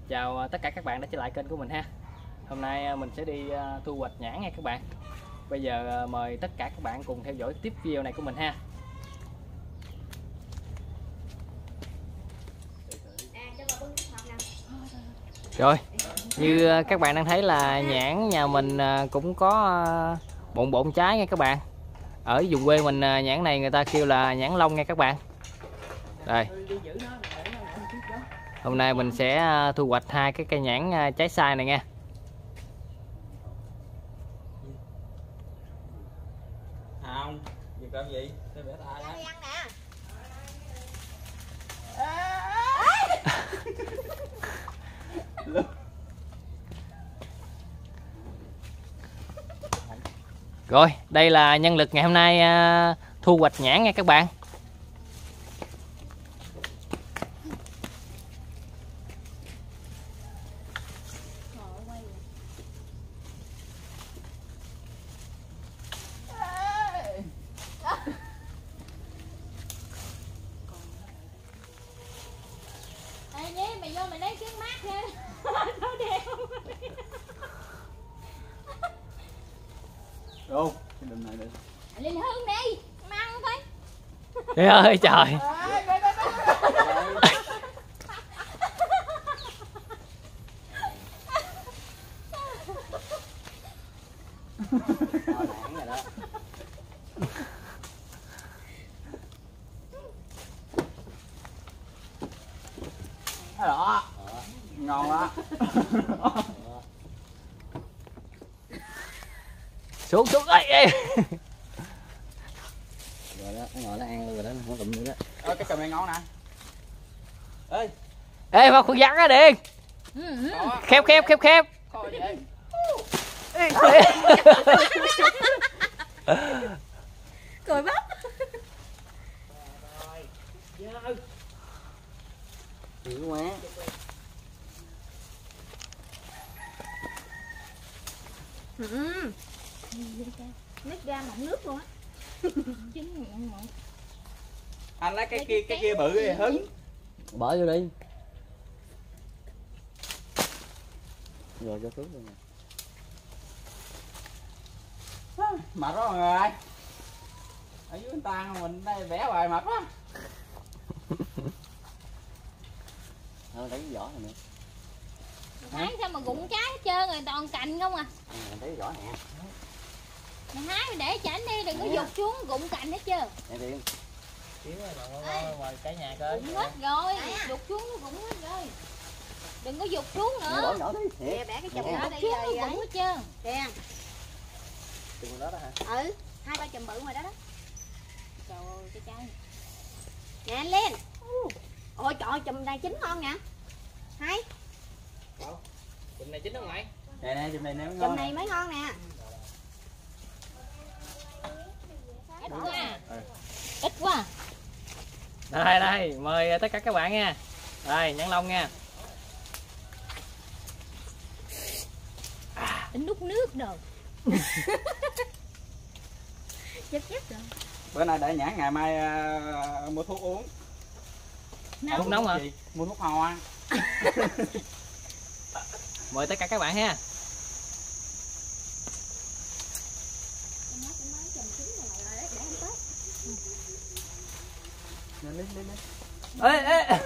Chào tất cả các bạn đã trở lại kênh của mình ha. Hôm nay mình sẽ đi thu hoạch nhãn nha các bạn. Bây giờ mời tất cả các bạn cùng theo dõi tiếp video này của mình ha. Rồi, như các bạn đang thấy là nhãn nhà mình cũng có bộn bộn trái nha các bạn. Ở vùng quê mình nhãn này người ta kêu là nhãn lông nha các bạn. Đây. Hôm nay mình sẽ thu hoạch hai cái cây nhãn trái sai này nha. Không, việc làm gì? Tôi bẻ tay đó. Rồi, đây là nhân lực ngày hôm nay thu hoạch nhãn nha các bạn. Mày vô mày lấy cái mát nha. Nó đeo. Đâu, cái đùm này đi. Lên Hương đi, mang thôi. Trời ơi trời. Đó. Ngon đó. Xuống ơi. Rồi đó, nó ngồi nó ăn luôn rồi đó, nó tụm nữa đó. Cái cầm này ngon nè. Ê. Ê mà con vắn á Điền. Khép. Cười bắp. Dữ quá. Nít ra mọng nước luôn á. Trứng mọng. Anh lấy cái kia bự thì hứng. Bỏ vô đi. Rồi cho xuống luôn nè. Mệt quá mọi người. Ở dưới ta mình đây vẽ hoài mệt quá. Thôi lấy cái vỏ này nữa. Mày thấy sao mà rụng trái hết trơn rồi, toàn cành không à. Mình lấy cái vỏ nè. Mày hái mày để chảnh đi, đừng có giục xuống rụng cành hết trơn. Nè Điền. Xíu ngoài cả nhà coi. Rụng hết rồi, giục xuống nó rụng hết rồi. Đừng có giục xuống nữa. Bỏ nhỏ đi. Bẻ cái chùm đó đi rồi. Rụng hết trơn. Kìa. Chùm đó đó hả? Ừ, 2-3 chùm bự ngoài đó đó. Trời ơi, cái trái. Nè anh lên. Ôi trời ơi, chùm này chín ngon nè. Hay. Chùm này chín không mày? Nè, chùm này nè mới ngon. Chùm này mới ngon nè. Ít quá. Ít quá. Đây, mời tất cả các bạn nha. Đây, nhãn lông nha. Tính nút nước đồ. Chết rồi. Bữa nay để nhãn, ngày mai mua thuốc uống. Thuốc nóng hả? Mua thuốc hoa. Mời tất cả các bạn ha. Ê.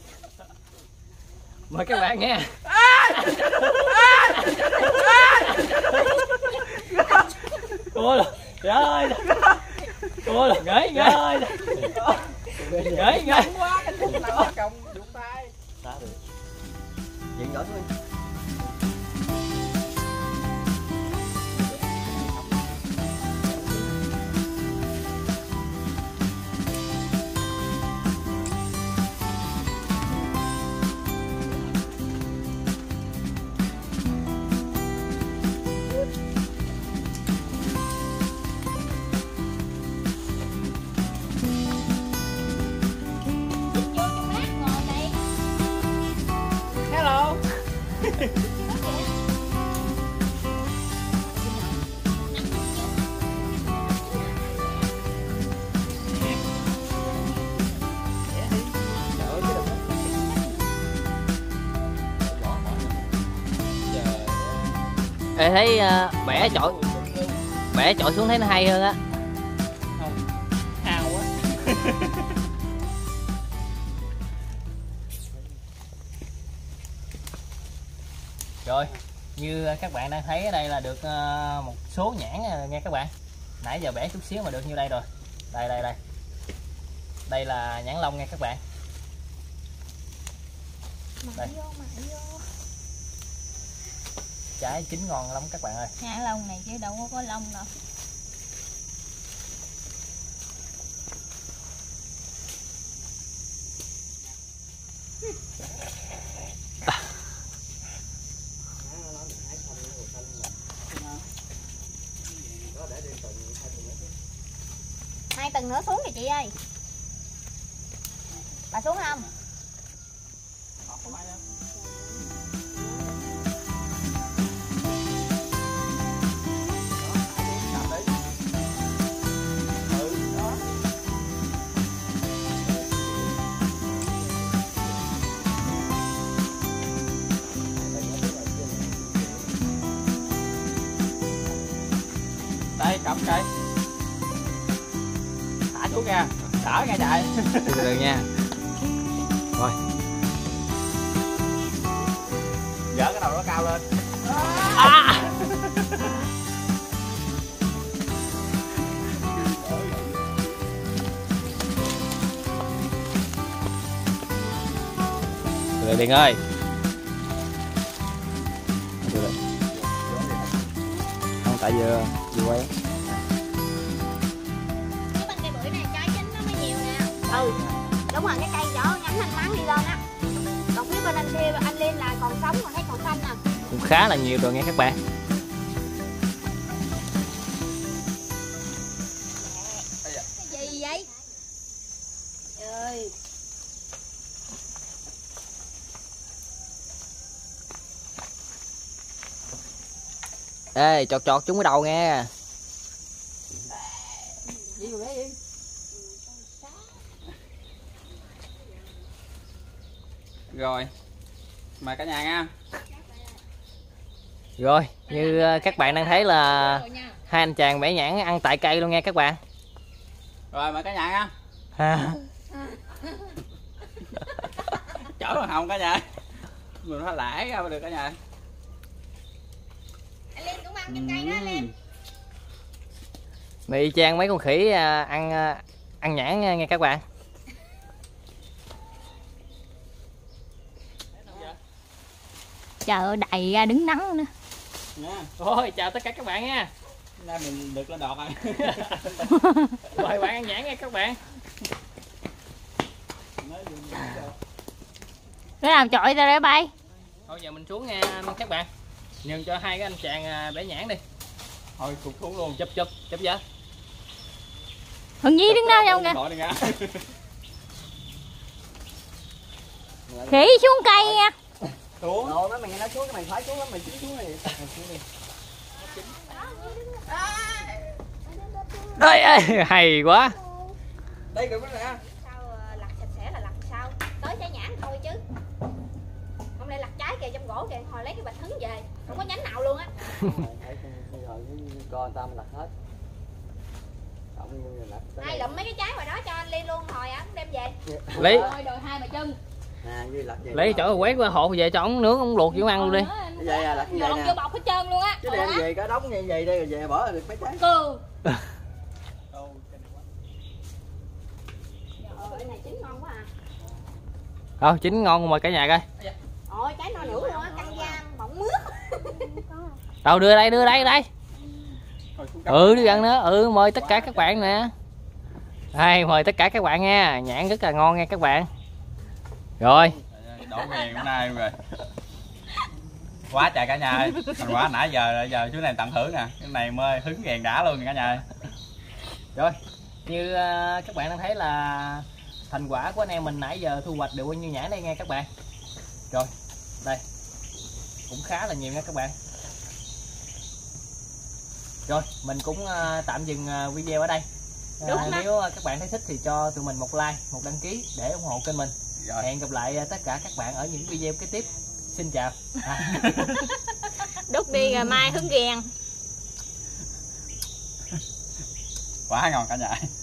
Mời các bạn nha. Cô là trời ơi. Cô là gãy ơi. Gãy. Quá cái thuốc nằm còng đụng tay. Đó được. Chuyện nhỏ thôi. Vô trong mát ngồi đây. Hello. Ê, thấy bẻ chọi xuống thấy nó hay hơn á. Không, ao quá. Rồi, như các bạn đang thấy ở đây là được một số nhãn nghe các bạn. Nãy giờ bẻ chút xíu mà được như đây rồi. Đây. Đây là nhãn lông nha các bạn. Đây. Trái chín ngon lắm các bạn ơi. Nhãn lông này chứ đâu có lông đâu. Hai tầng nữa xuống kìa chị ơi. Bà xuống không? Đây cầm cây. Thả xuống nha. Đỡ nha chạy. Từ từ nha. Rồi. Dỡ cái đầu nó cao lên. Từ từ Điền ơi. Không tại vừa quay. Cái bên cây bưởi này trái chín nó mới nhiều nè. Ừ, đúng rồi, cái cây nhỏ nhánh thanh máng đi lên á. Còn phía bên anh kia anh lên là còn sống mà thấy còn xanh nè. Cũng khá là nhiều rồi nghe các bạn. Cái gì vậy? Trời. Ê, chọt chúng cái đầu nghe. Rồi. Mời cả nhà nha. Rồi, như các bạn đang thấy là hai anh chàng bẻ nhãn ăn tại cây luôn nha các bạn. Rồi mời cả nhà nha. Chở bằng hồng cả nhà. Mình phải lãi ra được cả nhà. Anh Liên cũng ăn trong cây đó Liên. Mì chan mấy con khỉ ăn nhãn nghe các bạn. Trời ơi, đầy ra đứng nắng nữa. Nha. Thôi chào tất cả các bạn nha. Nay mình được lên đọt rồi. Mời bạn ăn nhãn nha các bạn. Cái làm chọi ra để bay. Thôi giờ mình xuống nha các bạn. Nhường cho hai cái anh chàng bẻ nhãn đi. Thôi cục xuống luôn. Chụp với. Hưng Nhi đứng đó không kìa. Gọi đi nha. Khỉ xuống cây nha. Xuống. Rồi mấy mày nó xuống cái mày phải xuống lắm mày xuống này. Xuống đi. Ê, hay quá. Đây được nè. Sao lặt sạch sẽ là lặt sao? Tới trái nhãn thôi chứ. Hôm nay lặt trái kìa trong gỗ kìa, hồi lấy cái bạch hứng về, không có nhánh nào luôn á. Rồi coi người ta mình lặt hết. Ai lụm mấy cái trái ngoài đó cho anh Liên luôn, hồi á đem về. Lấy Rồi đòi hai bà chân. Nè, như lặt vậy. lấy chỗ quét qua hộ về cho ổng nướng ổng luộc vô ăn luôn đi. Cái vậy à, lặt như vậy Dọn nè. vô bọc hết trơn luôn á. Chứ đem về cả đống như vậy đây rồi về bỏ được mấy trái. Cừ. Trời này chín ngon quá à. Thôi chín ngon mời cả nhà coi. Ôi trái no nửa luôn á, căng da bọng mướt. Đâu đưa đây. Đi ăn nữa. Mời tất cả các bạn nè. Đây mời tất cả các bạn nha, nhãn rất là ngon nha các bạn. Rồi. Đổ nghiền bữa nay rồi. Quá trời cả nhà ơi. Thành quả nãy giờ chú này tận hưởng nè. Cái này mới hứng nghiền đã luôn cả nhà ơi. Rồi, như các bạn đang thấy là thành quả của anh em mình nãy giờ thu hoạch được bao nhiêu nhãn đây nghe các bạn. Rồi, đây. Cũng khá là nhiều nha các bạn. Rồi, mình cũng tạm dừng video ở đây. Nếu các bạn thấy thích thì cho tụi mình một like, một đăng ký để ủng hộ kênh mình. Rồi. Hẹn gặp lại tất cả các bạn ở những video kế tiếp. Xin chào. Đút đi rồi mai hứng ghen. Quá ngon cả nhà.